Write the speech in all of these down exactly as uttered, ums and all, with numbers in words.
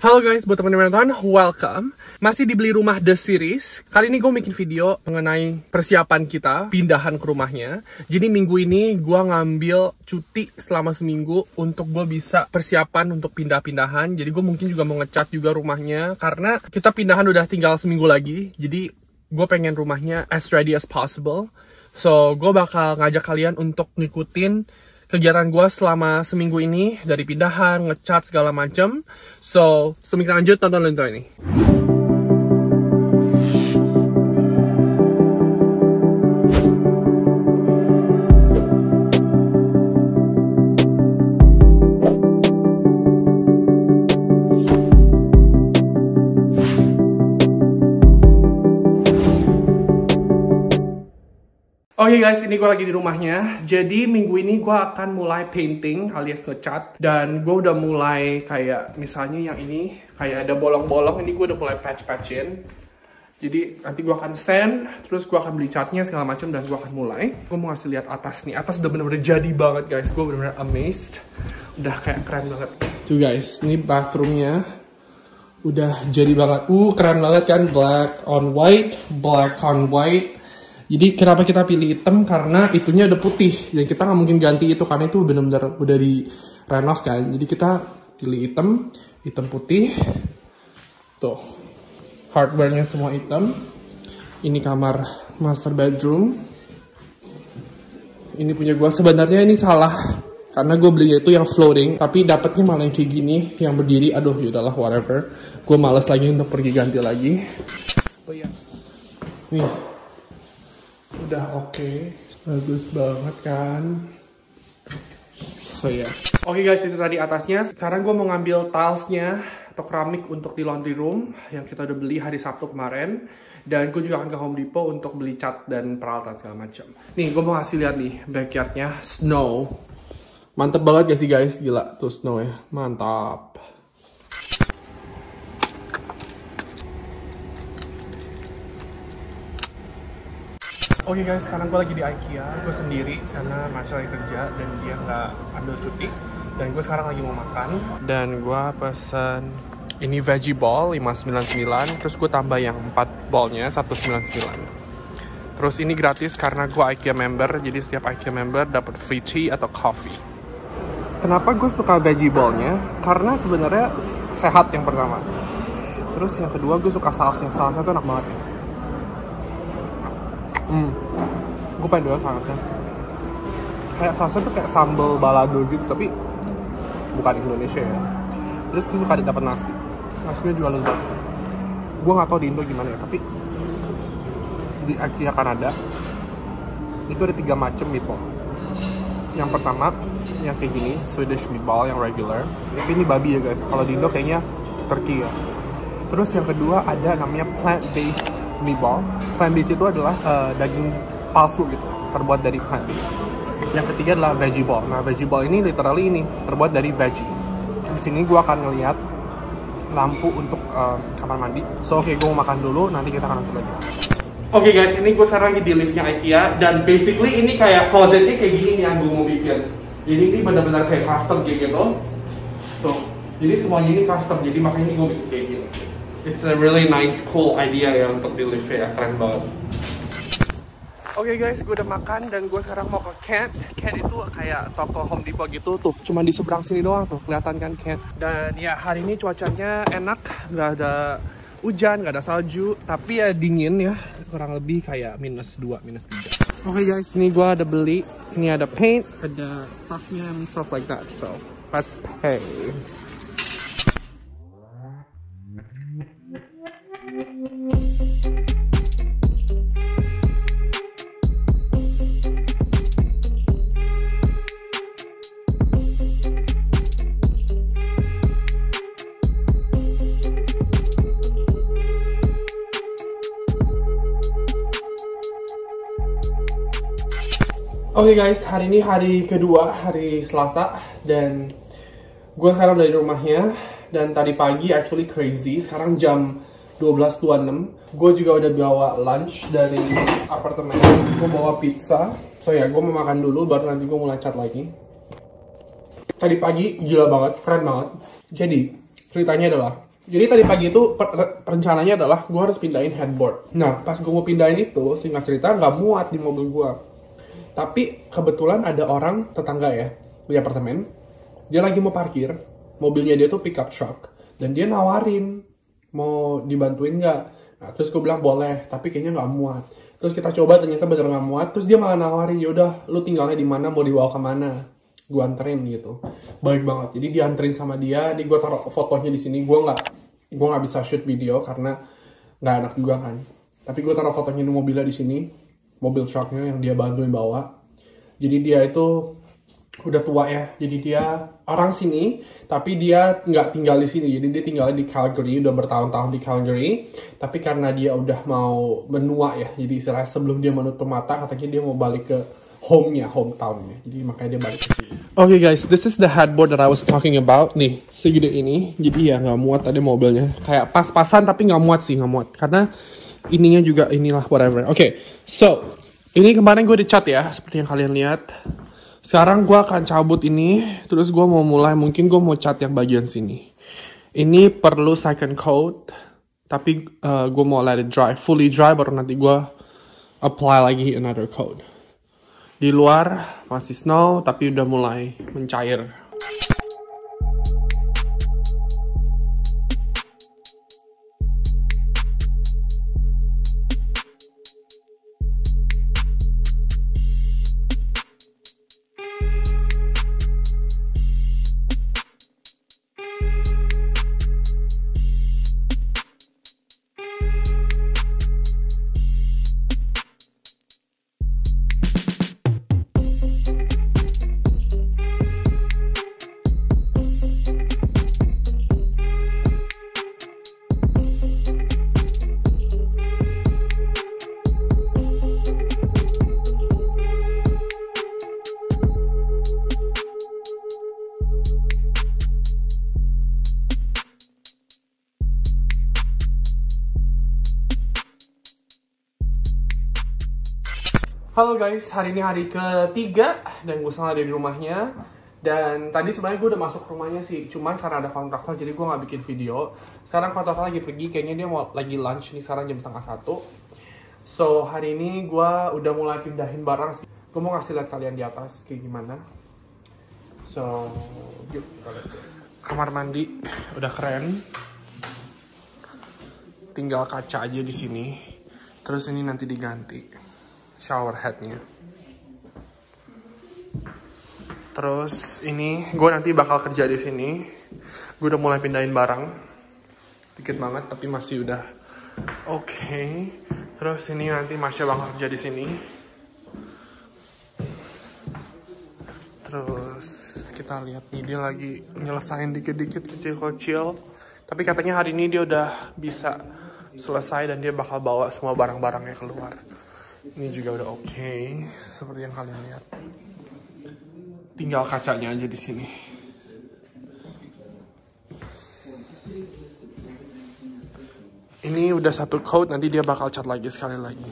Halo guys, buat teman-teman nonton, welcome. Masih dibeli rumah The Series. Kali ini gue bikin video mengenai persiapan kita pindahan ke rumahnya. Jadi minggu ini gue ngambil cuti selama seminggu untuk gue bisa persiapan untuk pindah-pindahan. Jadi gue mungkin juga mau ngecat juga rumahnya karena kita pindahan udah tinggal seminggu lagi. Jadi gue pengen rumahnya as ready as possible. So gue bakal ngajak kalian untuk ngikutin kegiatan gue selama seminggu ini, dari pindahan, ngecat, segala macam. So, sebelum kita lanjut, tonton intro ini. Oke okay guys, ini gue lagi di rumahnya. Jadi minggu ini gue akan mulai painting alias ngecat. Dan gue udah mulai kayak misalnya yang ini kayak ada bolong-bolong, ini gue udah mulai patch-patchin. Jadi nanti gue akan sand, terus gue akan beli catnya segala macam dan gue akan mulai. Gue mau ngasih lihat atas nih, atas udah bener-bener jadi banget guys. Gue bener-bener amazed, udah kayak keren banget. Tuh guys, ini bathroomnya udah jadi banget. Uh keren banget kan, black on white, black on white. Jadi kenapa kita pilih hitam? Karena itunya udah putih. Dan kita nggak mungkin ganti itu karena itu benar-benar udah di renov kan. Jadi kita pilih hitam, hitam putih. Tuh, hardware-nya semua hitam. Ini kamar master bedroom. Ini punya gue. Sebenarnya ini salah karena gue belinya itu yang floating, tapi dapetnya malah yang kayak gini, yang berdiri. Aduh, yaudahlah whatever. Gue males lagi untuk pergi ganti lagi. Oh iya, nih. Udah oke, okay. Bagus banget kan. So ya yeah. Oke okay guys, itu tadi atasnya. Sekarang gue mau ngambil tilesnya atau keramik untuk di laundry room yang kita udah beli hari Sabtu kemarin. Dan gue juga akan ke Home Depot untuk beli cat dan peralatan segala macam. Nih gue mau ngasih lihat nih backyardnya, snow. Mantep banget gak sih guys, gila tuh snow ya, mantap. Oke okay guys, sekarang gue lagi di IKEA, gue sendiri karena Marsha lagi kerja dan dia nggak ambil cuti. Dan gue sekarang lagi mau makan. Dan gue pesen ini veggie ball lima sembilan sembilan, terus gue tambah yang empat ballnya satu sembilan sembilan. Terus ini gratis karena gue IKEA member, jadi setiap IKEA member dapat free tea atau coffee. Kenapa gue suka veggie ballnya? Karena sebenarnya sehat yang pertama. Terus yang kedua gue suka sausnya, sausnya tuh enak banget ya. Hmm, gue pengen dulu sausnya. Kayak sausnya tuh kayak sambal balado gitu, tapi bukan Indonesia ya. Terus gue suka dapat nasi, nasinya juga lezat. Gue nggak tahu di Indo gimana ya, tapi di IKEA Kanada itu ada tiga macam meatball. Yang pertama, yang kayak gini, Swedish meatball yang regular. Tapi ini babi ya guys. Kalau di Indo kayaknya turkey ya. Terus yang kedua ada namanya plant-based meatball. Plant-based itu adalah uh, daging palsu gitu, terbuat dari plant-based. Yang ketiga adalah veggie ball. Nah, veggie ball ini literally ini terbuat dari veggie. Di sini gue akan ngeliat lampu untuk uh, kamar mandi. So oke, okay, gue mau makan dulu, nanti kita akan lanjut lagi. Oke okay guys, ini gue sekarang lagi di liftnya IKEA dan basically ini kayak closetnya kayak gini yang gue mau bikin. Jadi ini benar-benar kayak custom kayak gitu. So, jadi semuanya ini custom, jadi makanya ini gue bikin kayak gini. It's a really nice, cool idea ya untuk di lift ya, keren banget. Oke okay guys, gue udah makan dan gue sekarang mau ke Kent. Kent itu kayak toko Home Depot gitu tuh, cuma di seberang sini doang tuh, kelihatan kan Kent. Dan ya hari ini cuacanya enak, nggak ada hujan, nggak ada salju, tapi ya dingin ya, kurang lebih kayak minus dua, minus tiga. Oke okay guys, ini gue ada beli, ini ada paint, ada stuffnya and stuff like that, so let's pay. Oke okay guys, hari ini hari kedua, hari Selasa, dan gue sekarang dari rumahnya. Dan tadi pagi actually crazy, sekarang jam dua belas dua puluh enam. Gue juga udah bawa lunch dari apartemen, gue bawa pizza. So ya, gue mau makan dulu, baru nanti gue mulai cat lagi. Tadi pagi gila banget, keren banget. Jadi, ceritanya adalah, Jadi tadi pagi itu per rencananya adalah gue harus pindahin headboard. Nah pas gue mau pindahin itu, singkat cerita nggak muat di mobil gue. Tapi kebetulan ada orang tetangga ya di apartemen, dia lagi mau parkir, mobilnya dia tuh pickup truck, dan dia nawarin mau dibantuin nggak. Nah terus gue bilang boleh, tapi kayaknya nggak muat. Terus kita coba ternyata bener nggak muat. Terus dia malah nawarin, yaudah lu tinggalnya di mana, mau dibawa kemana? Gue anterin gitu, baik banget. Jadi dianterin sama dia, di gue taruh fotonya di sini. Gue nggak gue nggak bisa shoot video karena nggak enak juga kan. Tapi gue taruh fotonya di mobilnya di sini, mobil trucknya yang dia bantuin bawa. Jadi dia itu udah tua ya. Jadi dia orang sini, tapi dia nggak tinggal di sini. Jadi dia tinggal di Calgary, udah bertahun-tahun di Calgary. Tapi karena dia udah mau menua ya, jadi istilahnya sebelum dia menutup mata, katanya dia mau balik ke home-nya, hometown-nya. Jadi makanya dia balik ke sini. Oke okay guys, this is the headboard that I was talking about. Nih, segede ini. Jadi ya nggak muat tadi mobilnya. Kayak pas-pasan tapi nggak muat sih, nggak muat. Karena ininya juga inilah whatever. Oke, okay, so ini kemarin gue dicat ya, seperti yang kalian lihat. Sekarang gue akan cabut ini, terus gue mau mulai, mungkin gue mau cat yang bagian sini. Ini perlu second coat, tapi uh, gue mau let it dry, fully dry, baru nanti gue apply lagi another coat. Di luar masih snow, tapi udah mulai mencair. Halo guys, hari ini hari ketiga dan gue sekarang ada di rumahnya. Dan tadi sebenarnya gue udah masuk rumahnya sih, cuman karena ada kontraktor jadi gue nggak bikin video. Sekarang kontraktor lagi pergi, kayaknya dia mau lagi lunch nih, sekarang jam setengah satu. So hari ini gue udah mulai pindahin barang sih. Gue mau ngasih lihat kalian di atas kayak gimana. So yuk kita lihat. Kamar mandi udah keren. Tinggal kaca aja di sini. Terus ini nanti diganti shower headnya. Terus ini gue nanti bakal kerja di sini. Gue udah mulai pindahin barang, dikit banget tapi masih udah oke. Okay. Terus ini nanti Masya bakal kerja di sini. Terus kita lihat nih, dia lagi nyelesain dikit-dikit kecil-kecil. Tapi katanya hari ini dia udah bisa selesai dan dia bakal bawa semua barang-barangnya keluar. Ini juga udah oke, okay, seperti yang kalian lihat. Tinggal kacanya aja di sini. Ini udah satu coat, nanti dia bakal cat lagi sekali lagi.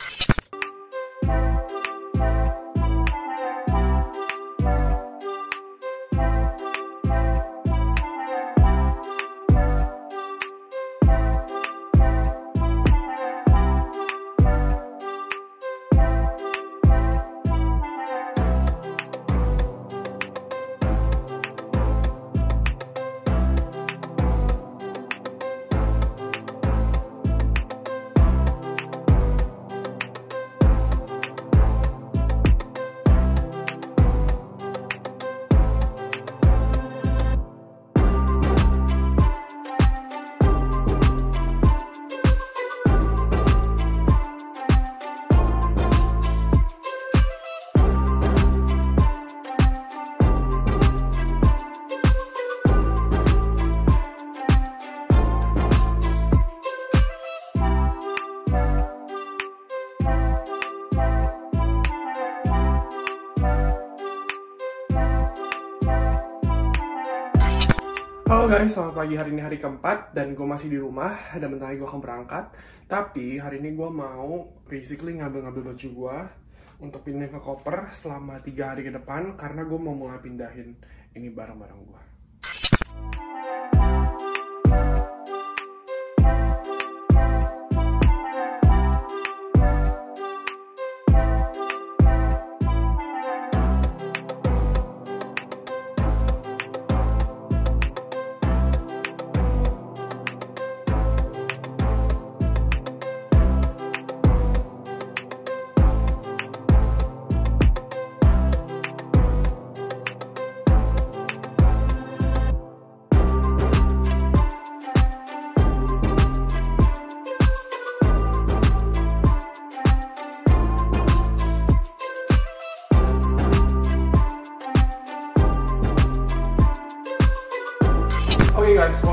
Halo guys, selamat pagi. Hari ini hari keempat dan gue masih di rumah dan bentar lagi gue akan berangkat. Tapi hari ini gue mau basically ngambil-ngambil baju gue untuk pindah ke koper selama tiga hari ke depan karena gue mau mulai pindahin ini barang-barang gue.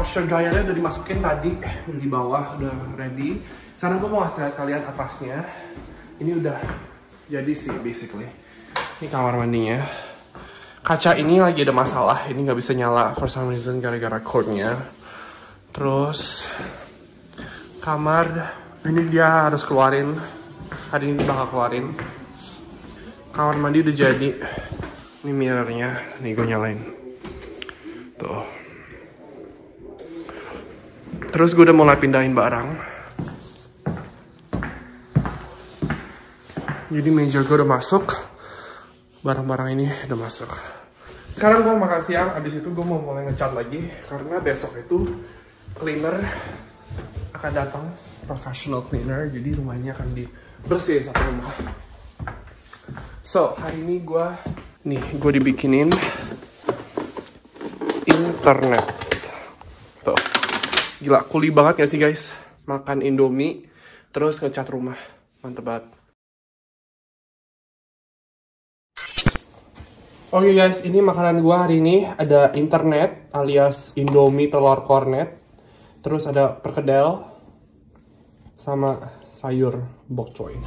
washer dryernya udah dimasukin tadi, udah di bawah, udah ready. Sekarang gue mau ngasih lihat kalian atasnya. Ini udah jadi sih basically. Ini kamar mandinya. Kaca ini lagi ada masalah, ini nggak bisa nyala for some reason gara-gara cordnya. Terus kamar ini dia harus keluarin, hari ini bakal keluarin. Kamar mandi udah jadi. Ini mirrornya, nih gue nyalain. Tuh. Terus gue udah mulai pindahin barang. Jadi meja gue udah masuk. Barang-barang ini udah masuk. Sekarang gue makan siang, abis itu gue mau mulai ngecat lagi. Karena besok itu cleaner akan datang, professional cleaner. Jadi rumahnya akan dibersihin satu rumah. So, hari ini gue, nih gue dibikinin internet. Tuh, gila kuli banget gak sih guys? Makan Indomie, terus ngecat rumah. Mantep banget. Oke okay guys, ini makanan gua hari ini. Ada internet alias Indomie telur kornet. Terus ada perkedel sama sayur bok choy.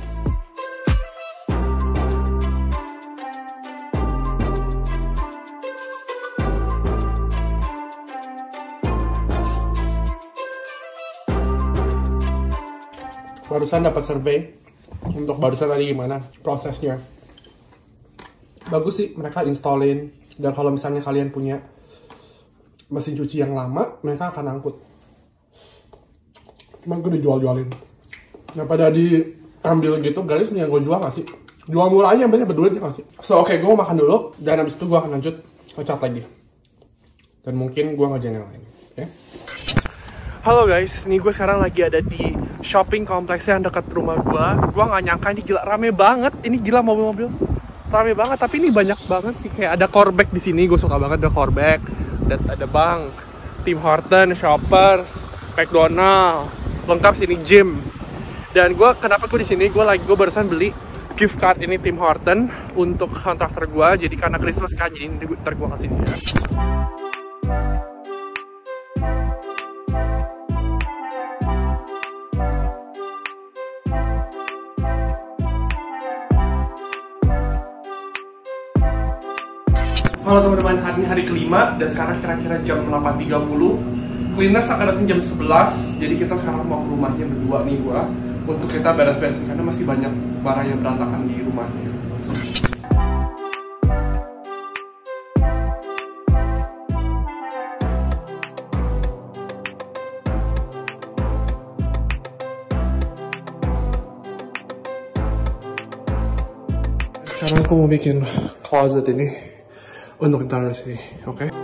Barusan dapat survei untuk barusan tadi gimana prosesnya. Bagus sih, mereka installin. Dan kalau misalnya kalian punya mesin cuci yang lama, mereka akan angkut. Cuma gue dijual-jualin. Daripada diambil gitu, guys, mendingan gue jual gak sih? Jual murah aja, banyak berduit ya gak sih? So, oke, okay, gue mau makan dulu. Dan habis itu gue akan lanjut ngecat lagi. Dan mungkin gue ngerjain yang lain. Oke? Okay? Halo guys, nih gue sekarang lagi ada di shopping kompleks yang dekat rumah gue. Gue gak nyangka ini gila rame banget. Ini gila mobil-mobil. Rame banget, tapi ini banyak banget sih. Kayak ada Corback di sini, gue suka banget ada Corback. Dan ada Bank, Tim Hortons, Shoppers, McDonald, lengkap sini gym. Dan gue kenapa gue di sini? Gue lagi gue barusan beli gift card ini Tim Hortons untuk kontraktor gue. Jadi karena Christmas kan, jadi ntar gue kasih dia. Halo teman-teman, hari ini hari kelima dan sekarang kira-kira jam delapan tiga puluh. Cleaner akan datang jam sebelas. Jadi kita sekarang mau ke rumahnya berdua nih gua untuk kita beres-beresin karena masih banyak barang yang berantakan di rumahnya. Sekarang aku mau bikin closet ini untuk taruh sih, oke? Okay?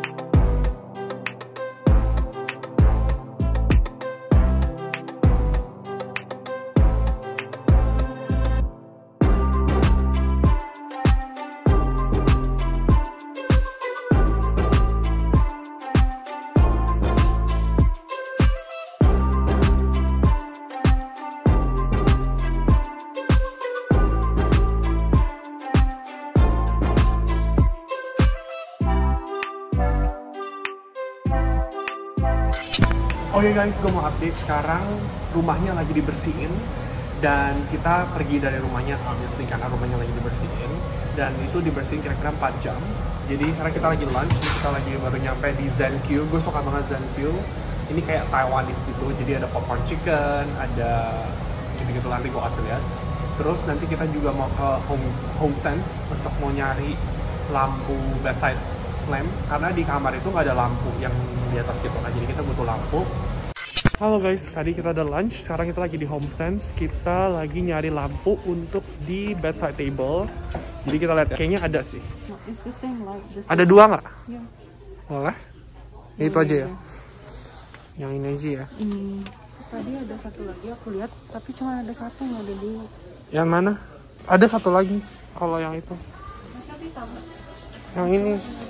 Oke okay guys, gue mau update sekarang rumahnya lagi dibersihin dan kita pergi dari rumahnya obviously karena rumahnya lagi dibersihin dan itu dibersihin kira-kira empat jam. Jadi sekarang kita lagi lunch, kita lagi baru nyampe di Zenkyu. Gue suka banget Zenkyu. Ini kayak Taiwanese gitu, jadi ada popcorn chicken, ada gitu-gitu nanti gue kasih lihat. Terus nanti kita juga mau ke Home, Home Sense untuk mau nyari lampu bedside lamp karena di kamar itu nggak ada lampu yang di atas gitu kan, jadi kita butuh lampu. Halo guys, tadi kita ada lunch, sekarang kita lagi di Home Sense. Kita lagi nyari lampu untuk di bedside table. Jadi kita lihat, kayaknya ada sih. No, it's the same, like, the same. Ada dua nggak? Yeah. Boleh? Yeah, itu aja yeah, ya? Yang ini aja ya? Hmm, tadi ada satu lagi aku lihat, tapi cuma ada satu, nggak ada dua. Yang mana? Ada satu lagi, kalau yang itu. Masa sih sama? Yang ini.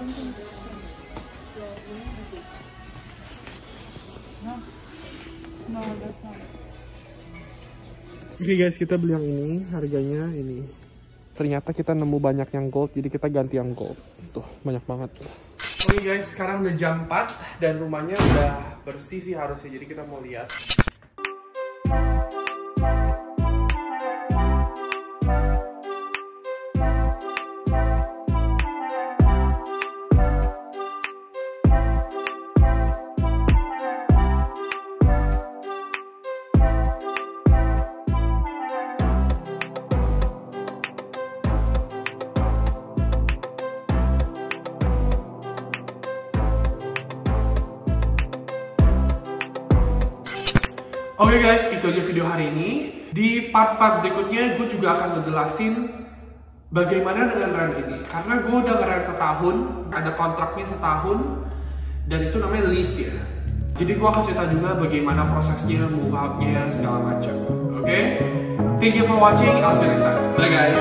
No, that's not. Oke okay guys, kita beli yang ini, harganya ini. Ternyata kita nemu banyak yang gold, jadi kita ganti yang gold. Tuh, banyak banget. Oke okay guys, sekarang udah jam empat dan rumahnya udah bersih sih harusnya, jadi kita mau lihat. Oke okay guys, itu aja video hari ini. Di part-part berikutnya gue juga akan ngejelasin bagaimana dengan rent ini. Karena gue udah ngerent setahun, ada kontraknya setahun, dan itu namanya lease ya. Jadi gue akan cerita juga bagaimana prosesnya, move out-nya, segala macam. Oke? Okay? Thank you for watching, I'll see you next time. Bye guys!